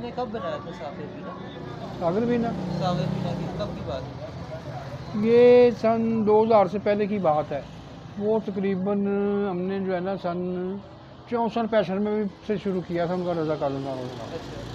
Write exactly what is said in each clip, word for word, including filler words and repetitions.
आपने कब बनाया था सागर बीना? सागर बीना सागर बीना की कब की बात है? ये सन दो हज़ार से पहले की बात है। वो तकरीबन हमने जो है ना सन चौंसठ पैंसठ में भी से शुरू किया था उनका रज़ा कालंदार होगा।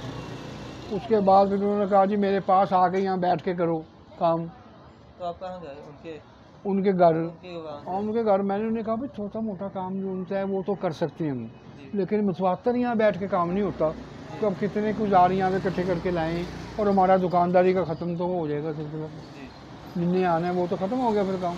अच्छा, उसके बाद फिर उन्होंने कहा जी मेरे पास आके यहाँ बैठ के करो काम। तो आप कहाँ गए उनके उनके घर उनके वहाँ और गए? उनके घर मैंने उन्हें कहा भाई छोटा मोटा काम जो उनसे है वो तो कर सकते हैं हम, जी लेकिन मुतवातर यहाँ बैठ के काम नहीं होता। जी तो अब कितने कुछ आ रही यहाँ पे इकट्ठे करके लाएं और हमारा दुकानदारी का ख़त्म तो हो जाएगा सिलसिला। जी जिन्हें आना है वो तो ख़त्म हो गया फिर काम।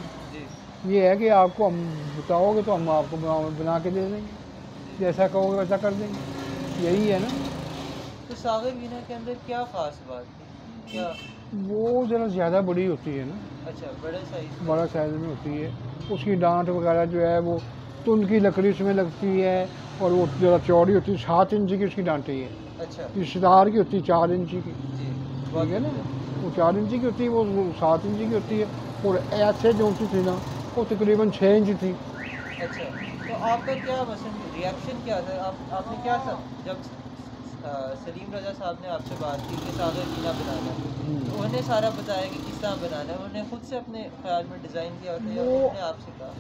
जी ये है कि आपको हम बताओगे तो हम आपको बना, बना के दे देंगे, जी। जैसा कहोगे वैसा कर देंगे, यही है ना। तो सागर बीना के अंदर क्या खास बात थी क्या? वो ज़रा ज़्यादा बड़ी होती है ना, अच्छा, बड़े साइज बड़ा साइज़ में होती है। उसकी डांट वगैरह जो है वो तुन की लकड़ी उसमें लगती है और वो ज़रा चौड़ी होती है, सात इंच की उसकी डांटें है। अच्छा सितार की होती है चार इंची की, जी, ठीक है ना। वो चार इंची की होती है, वो सात इंची की होती है। और ऐसे जो सी थी ना वो तकरीबन छः इंच थी। अच्छा, तो आपका क्या मसलन रिएक्शन क्या था? आप आपने क्या था जब अ, सलीम रज़ा साहब ने आपसे बात की कि सागर बीना बनाना है, तो उन्होंने सारा बताया कि किस तरह बनाना है? उन्होंने खुद से अपने ख्याल में डिज़ाइन किया था या वो उन्होंने आपसे कहा?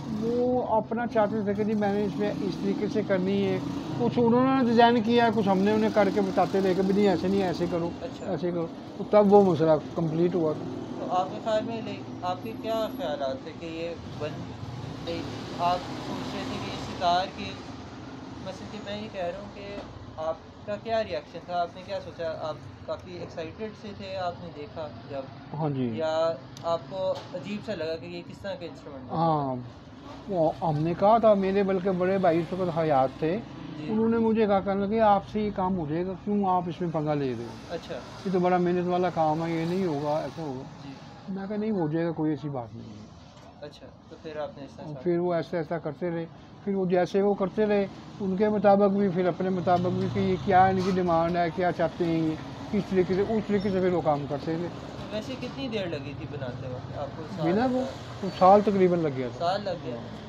वो अपना चाहते थे कि जी मैंने इसमें इस तरीके से करनी है। कुछ उन्होंने डिज़ाइन किया, कुछ हमने उन्हें करके बताते रहे कि भी नहीं ऐसे नहीं, ऐसे करो अच्छा, ऐसे करो। तो तब वो मसला कंप्लीट हुआ था। तो आपके ख्याल में ले आपके क्या ख़्यालात थे कि ये बन नहीं, आप सोच रहे थे कि ये सितार के मसलन कि मैं ये कह रहा हूँ कि आपका क्या रिएक्शन था? आपने क्या सोचा? आप काफ़ी एक्साइटेड से थे आपने देखा जब, हाँ जी। या आपको अजीब सा लगा कि ये किस तरह के इंस्ट्रूमेंट बन रहे हाँ, वो हमने कहा था, मेरे बल्कि बड़े भाई इस वक्त हयात थे। हैं? जी, उन्होंने मुझे कहा कहने लगे आपसे ये काम हो जाएगा, क्यों आप इसमें पंगा ले रहे हो, अच्छा, ये तो बड़ा मेहनत वाला काम है, ये नहीं होगा, ऐसा होगा। जी, मैं कहा नहीं हो जाएगा, कोई ऐसी बात नहीं है। अच्छा, तो फिर आपने इस तरह और स्टार्ट फिर वो ऐसा ऐसा करते रहे। फिर वो जैसे वो करते रहे उनके मुताबिक भी, फिर अपने मुताबिक भी कि ये क्या इनकी डिमांड है, क्या चाहते हैं ये, किस तरीके से, उस तरीके से फिर वो काम करते थे। तो वैसे कितनी देर लगी थी बनाते वक़्त आपको? साल बिना लगा? वो तो साल तकरीबन लग गया था। साल लग गया?